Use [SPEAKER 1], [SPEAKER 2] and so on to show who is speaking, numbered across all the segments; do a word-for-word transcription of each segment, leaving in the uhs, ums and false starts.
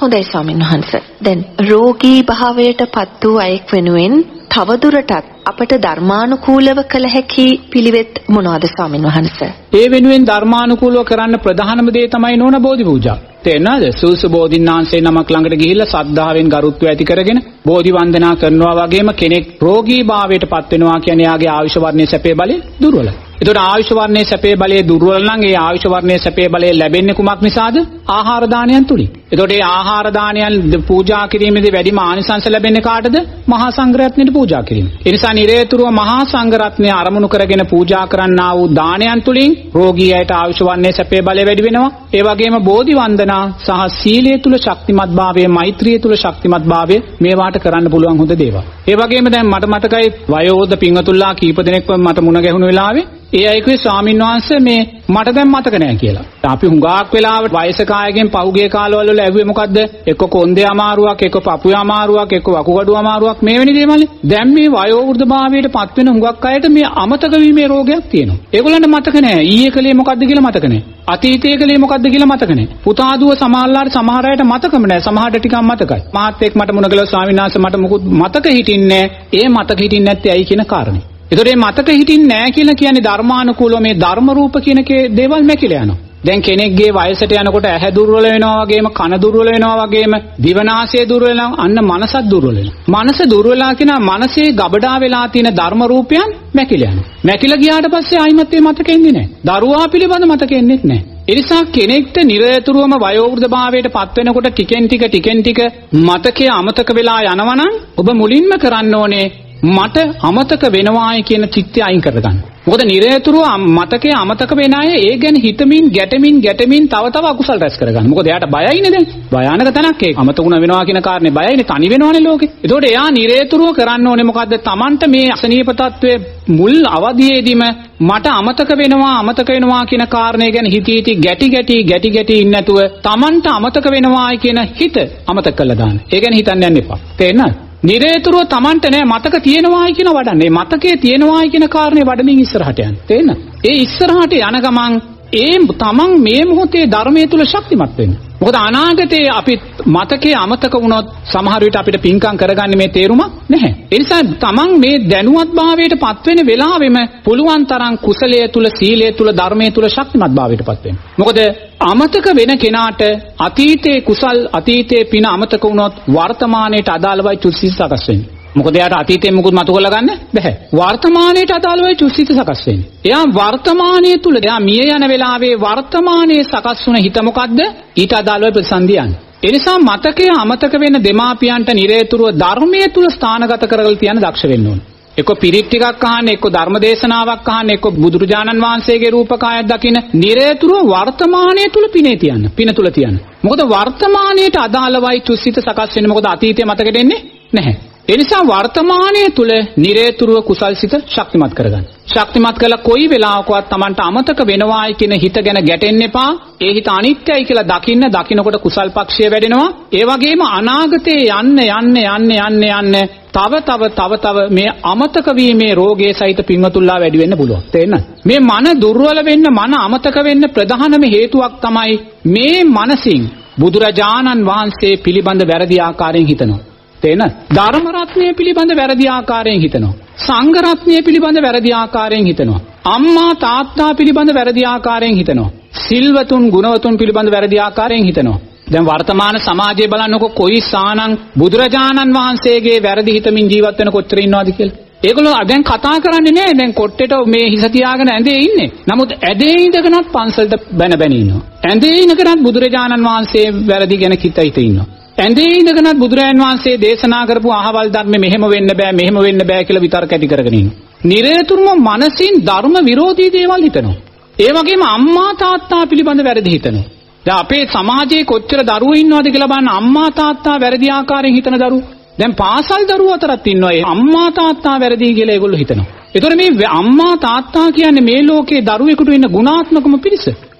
[SPEAKER 1] හොඳයි ස්වාමීන් වහන්සේ. දැන් රෝගී භාවයට පත් වූ අයෙක් වෙනුවෙන් තවදුරටත් අපට ධර්මානුකූලව කළ හැකි පිළිවෙත් මොනවාද ස්වාමීන් වහන්සේ?
[SPEAKER 2] ඒ වෙනුවෙන් ධර්මානුකූලව කරන්න ප්‍රධානම දේ තමයි නෝන බෝධි පූජා. තේරෙනවද? සූසු බෝධින්නාංශේ නමක් ළඟට ගිහිල්ලා සද්ධාවෙන් ගරුත්වය ඇති කරගෙන බෝධි වන්දනා කරනවා වගේම කෙනෙක් රෝගී භාවයට පත් වෙනවා කියන්නේ යාගේ ආයුෂ වර්ණයේ සැපේ බලය දුර්වලයි. ඒතකොට ආයුෂ වර්ණයේ සැපේ බලය දුර්වල නම් ඒ ආයුෂ වර්ණයේ සැපේ බලය ලැබෙන්නේ කුමක් නිසාද? ආහාර දානයන් තුලින්. ඒතකොට මේ ආහාර දානයන් පූජා කිරීමේදී වැඩිම ආනිසංස ලැබෙන්නේ කාටද? මහා සංඝරත්නයට පූජා කිරීම. ඒ නිසා නිරේතුරුව මහා සංඝරත්නය අරමුණු කරගෙන පූජා කරන්නා වූ දානයන් තුලින් රෝගී අයට ආයුෂ වර්ණයේ සැපේ බලය වැඩි වෙනවා. ඒ වගේම බෝධි වන්දනා සහ සීලය තුල ශක්තිමත්භාවය, මෛත්‍රිය තුල ශක්තිමත්භාවය මේවාට කරන්න පුළුවන් හොඳ දේවල්. ඒ වගේම දැන් මට මතකයි වයෝවෘද්ධ පින්වතුන්ලා කීප දෙනෙක්ව මට මුණ ගැහුණු වෙලාවේ ඒ අයකුවේ ස්වාමීන් වහන්සේ මේ මට දැන් මතක නැහැ කියලා. අපි හුඟක් වෙලාවට වයසක අයගෙන් පහුගිය කාලවල වල ඇහුවේ මොකද්ද? එක්ක කොන්දේ අමාරුවක්, එක්ක පපුවේ අමාරුවක්, එක්ක වකුගඩුව අමාරුවක් මේ වෙන දේවල්නේ. දැන් මේ වයෝවෘද්ධ භාවයට පත් වෙන හුඟක් අයට මේ අමතක වීමේ රෝගයක් තියෙනවා. ඒගොල්ලන්ට මතක නැහැ. ඊයේ කලේ මොකද්ද කියලා මතක නැහැ. අතීතයේ කලේ මොකද්ද කියලා මතක නැහැ. පුතා දුව සමහරලාට සමහර අයට මතකම නැහැ. සමහරට ටිකක් මතකයි. මාත් එක්ක මට මුණ ගැලුවා ස්වාමීන් වහන්සේ මට මුකුත් මතක හිටින්නේ නැහැ. ඒ මතක හිටින්නේ නැත්තේ ඇයි කියන කාරණේ. ඒතකොට මේ මතක හිටින්නේ නැහැ කියලා කියන්නේ ධර්මානුකූලව මේ ධර්ම රූප කියන දේවල් මැකිලා යනවා. දැන් කෙනෙක්ගේ වයසට යනකොට ඇහැ දුර්වල වෙනවා වගේම කන දුර්වල වෙනවා වගේම දිවනාසය දුර්වල වෙනවා අන්න මනසත් දුර්වල වෙනවා. මනස දුර්වලලා කියන මනසේ ගබඩා වෙලා තියෙන ධර්ම රූපයන් මැකිලා යනවා. මැකිලා ගියාට පස්සේ ආයිමත් ඒ මතක එන්නේ නැහැ. දරුවා පිළිබඳ මතක එන්නේ නැහැ. ඒ නිසා කෙනෙක්ට නිරතුරුවම වයෝවෘද්ධ භාවයට පත් වෙනකොට ටිකෙන් ටික ටිකෙන් ටික මතකයේ අමතක වෙලා යනවනම් ඔබ මුලින්ම කරන්න ඕනේ මට අමතක වෙනවායි කියන චිත්තය අයින් කරගන්න. මොකද නිරතුරුව මතකයේ අමතක වෙන අය ඒ ගැන හිතමින් ගැටමින් ගැටමින් තව තව අකුසල් රැස් කරගන්න. මොකද එයාට බයයිනේ දැන්. භයානක තැනක් ඒක. අමතකුණ වෙනවා කියන කාරණේ බයයිනේ. තනි වෙනවනේ ලෝකේ. ඒතකොට එයා නිරතුරුව කරන්න ඕනේ මොකද්ද? Tamanට මේ අසනීප තත්වයේ මුල් අවධියේදීම මට අමතක වෙනවා අමතක වෙනවා කියන කාරණේ ගැන හිතී හිතී ගැටි ගැටි ගැටි ගැටි ඉන්නේ නැතුව Tamanට අමතක වෙනවායි කියන හිත අමතක කරලා දාන්න. ඒ ගැන හිතන්න යන්න එපා. තේරෙනවද? නිරේතුරුව Tamanට නෑ මතක තියෙනවායි කියන වඩන්නේ. මතකයේ තියෙනවායි කියන කාරණේ වඩමින් ඉස්සරහට යන්න. තේරෙනවද? ඒ ඉස්සරහට යන ගමන් ඒ Taman මේ මොහොතේ ධර්මයේ තුල ශක්තිමත් වෙන්න. මොකද අනාගතයේ අපි මතකයේ අමතක වුණොත් සමහර විට අපිට පින්කම් කරගන්නේ මේ තේරුමක් නැහැ. ඒ නිසා Taman මේ දැනුවත් භාවයට පත් වෙන වෙලාවෙම පුළුවන් තරම් කුසලයේ තුල සීලයේ තුල ධර්මයේ තුල ශක්තිමත් භාවයට පත් වෙන්න. මොකද අමතක වෙන කෙනාට අතීතයේ කුසල් අතීතයේ පින අමතක වුණොත් වර්තමානයේට අදාළවයි චුස්සිත සකස් වෙන්නේ. මොකද එයාට අතීතයෙන් මුකුත් මතු කරලා ගන්න බැහැ. වර්තමානයේට අදාළවයි චුස්සිත සකස් වෙන්නේ. එයා වර්තමානයේ තුල එයා මිය යන වෙලාවේ වර්තමානයේ සකස් වුණ හිත මොකද්ද? ඊට අදාළව ප්‍රතිසන්දියන්නේ. ඒ නිසා මතකයේ අමතක වෙන දෙමාපියන්ට නිරේතුරුව ධර්මයේ තුල ස්ථානගත කරගලා තියන්න දක්ෂ වෙන්න ඕනේ. එක්ක පිරිත් ටිකක් අහන්න, එක්ක ධර්ම දේශනාවක් අහන්න, එක්ක බුදුරජාණන් වහන්සේගේ රූපකායක් දකින්න, නිරේතුරුව වර්තමානයේ තුල පිනේ තියන්න, පින තුල තියන්න. මොකද වර්තමානයේට අදාළවයි චුස්සිත සකස් වෙන්නේ. මොකද අතීතයේ මතකෙට එන්නේ නැහැ. ඒ නිසා වර්තමානයේ තුල නිරේතුරුව කුසල්සිත ශක්තිමත් කරගන්න. ශක්තිමත් කළා කොයි වෙලාවකවත් Tamanට අමතක වෙනවායි කියන හිත ගැන ගැටෙන්න එපා. ඒ හිත අනිත්‍යයි කියලා දකින්න දකින්නකොට කුසල් පක්ෂය වැඩෙනවා. ඒ වගේම අනාගතේ යන්න යන්න යන්න යන්න යන්න තව තව තව තව මේ අමතක වීමේ රෝගයේ සහිත පින්වතුන්ලා වැඩි වෙන්න පුළුවන්. තේරෙනවද? මේ මන දුර්වල වෙන්න, මන අමතක වෙන්න ප්‍රධානම හේතුවක් තමයි මේ මනසින් බුදුරජාණන් වහන්සේ පිළිබඳ වැරදි ආකාරයෙන් හිතනවා. තේන ධර්ම රත්නය පිළිබඳ වැරදි ආකාරයෙන් හිතනවා. සංඝ රත්නය පිළිබඳ වැරදි ආකාරයෙන් හිතනවා. අම්මා තාත්තා පිළිබඳ වැරදි ආකාරයෙන් හිතනවා. සිල්වතුන් ගුණවතුන් පිළිබඳ වැරදි ආකාරයෙන් හිතනවා. දැන් වර්තමාන සමාජයේ බලන්නකො කොයි සානං බුදුරජාණන් වහන්සේගේ වැරදි හිතමින් ජීවත් වෙන කොච්චර ඉන්නවද කියලා. ඒගොල්ලෝ දැන් කතා කරන්නේ නැහැ. දැන් කොට්ටේට මේ හිස තියාගෙන ඇඳේ ඉන්නේ. නමුත් ඇඳේ ඉඳගෙනත් පන්සලට බැන බැන ඉන්නවා. ඇඳේ ඉඳගෙනත් බුදුරජාණන් වහන්සේ වැරදි ගැන හිත හිත ඉන්නවා. ඇඳේ ඉඳගෙනත් බුදුරජාණන් වහන්සේ දේශනා කරපු අහවල් ධර්ම මෙහෙම වෙන්න බෑ මෙහෙම වෙන්න බෑ කියලා විතර්ක ඇති කරගෙන ඉන්නවා. නිරේතුරුම මනසින් ධර්ම විරෝධී දේවල් හිතනවා. ඒ වගේම අම්මා තාත්තා පිළිබඳ වැරදි හිතනවා. දැන් අපේ සමාජයේ කොච්චර දරුවෝ ඉන්නවද කියලා බලන්න. අම්මා තාත්තා වැරදි ආකාරයෙන් හිතන දරුවෝ. දැන් පාසල් දරුවෝ අතරත් ඉන්නවා. ඒ අම්මා තාත්තා වැරදි කියලා ඒගොල්ලෝ හිතනවා. ඒතර මේ අම්මා තාත්තා කියන්නේ මේ ලෝකේ දරුවෙකුට ඉන්න ගුණාත්මකම පිරිස.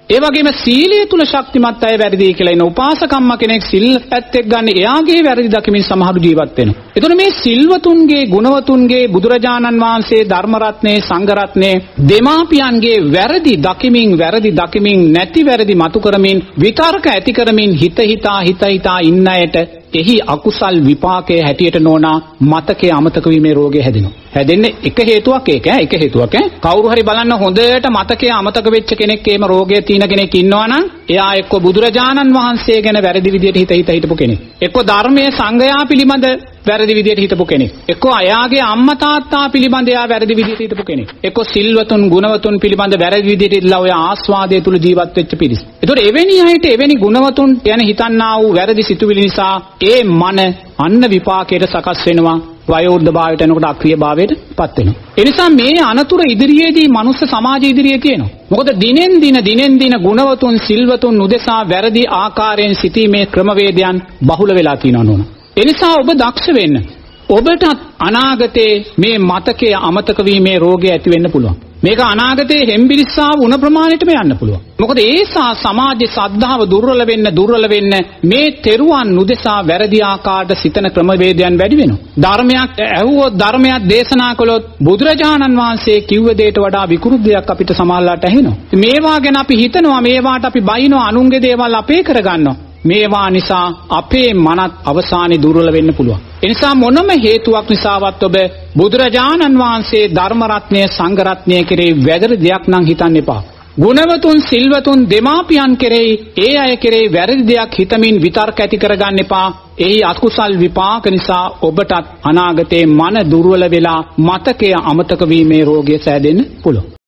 [SPEAKER 2] ඒ වගේම සීලය තුල ශක්තිමත් අය වැරදි කියලා ඉන්න උපාසකම්ම කෙනෙක් සිල් පැත්තෙක් ගන්න එයාගේ වැරදි දකිමින් සමහරු ජීවත් වෙනවා. එතකොට මේ සිල්වතුන්ගේ ගුණවතුන්ගේ බුදුරජාණන් වහන්සේ ධර්ම රත්නේ සංඝ රත්නේ දෙමාපියන්ගේ වැරදි දකිමින් වැරදි දකිමින් නැති වැරදි මතු කරමින් විතර්ක ඇති කරමින් හිත හිතා හිත හිතා ඉන්න අයට එහි අකුසල් විපාකයේ හැටියට නෝනා මතකයේ අමතක වීමේ රෝගය හැදෙනවා. හැදෙන්නේ එක හේතුවක් ඒක ඈ එක හේතුවක් ඈ කවුරු හරි බලන්න හොඳට මතකයේ අමතක වෙච්ච කෙනෙක් එහෙම රෝගය තියෙන කෙනෙක් ඉන්නවා නම් එයා එක්ක බුදුරජාණන් වහන්සේ ගැන වැරදි විදියට හිත හිත හිටපු කෙනෙක්. එක්ක ධර්මයේ සංගයා පිළිබඳ වැරදි විදියට හිටපු කෙනෙක්. එක්ක අයාගේ අම්මා තාත්තා පිළිබඳ එයා වැරදි විදියට හිටපු කෙනෙක්. එක්ක සිල්වතුන් ගුණවතුන් පිළිබඳ වැරදි විදියට ඉඳලා ඔය ආස්වාදයේ තුල ජීවත් වෙච්ච පිරිස. ඒතකොට එවැනි අයට එවැනි ගුණවතුන් යන හිතන්නා වූ වැරදි සිතුවිලි නිසා ඒ මන අන්න විපාකයට සකස් වෙනවා. වයෝවෘද්ධ භාවයට එනකොට අක්‍රීය භාවයට පත් වෙනවා. ඒ නිසා මේ අනතුර ඉදිරියේදී මනුස්ස සමාජය ඉදිරියේ තියෙනවා. මොකද දිනෙන් දින දිනෙන් දින ගුණවතුන් සිල්වතුන් උදෙසා වැරදි ආකාරයෙන් සිටීමේ ක්‍රමවේදයන් බහුල වෙලා තියෙනවා නෝන. ඒ නිසා ඔබ දක්ෂ වෙන්න. ඔබට අනාගතේ මේ මතකයේ අමතක වීමේ රෝගය ඇති වෙන්න පුළුවන්. මේක අනාගතේ හෙම්බිරිස්සා වුණ ප්‍රමාණයටම යන්න පුළුවන්. මොකද ඒසා සමාජයේ ශ්‍රද්ධාව දුර්වල වෙන්න දුර්වල වෙන්න මේ තෙරුවන් නුදෙසා වැරදි ආකාරයට සිතන ක්‍රමවේදයන් වැඩි වෙනවා. ධර්මයක් ඇහුවොත් ධර්මයක් දේශනා කළොත් බුදුරජාණන් වහන්සේ කිව්ව දෙයට වඩා විකෘති දෙයක් අපිට සමාල්ලාට ඇහෙනවා. මේවා ගැන අපි හිතනවා මේවාට අපි බයිනවා අනුන්ගේ දේවල් අපේ කරගන්නවා. මේවා නිසා අපේ මනත් අවසානයේ දුර්වල වෙන්න පුළුවන්. ඒ නිසා මොනම හේතුවක් නිසාවත් ඔබ බුදුරජාණන් වහන්සේ ධර්ම රත්නය සංඝ රත්නය කෙරෙහි වැරදි දෙයක් නම් හිතන්න එපා. ගුණවතුන් සිල්වතුන් දෙමාපියන් කෙරෙහි ඒ අය කෙරෙහි වැරදි දෙයක් හිතමින් විතර්ක ඇති කරගන්න එපා. එහි අකුසල් විපාක නිසා ඔබටත් අනාගතේ මන දුර්වල වෙලා මතකය අමතක වීමේ රෝගය සෑදෙන්න පුළුවන්.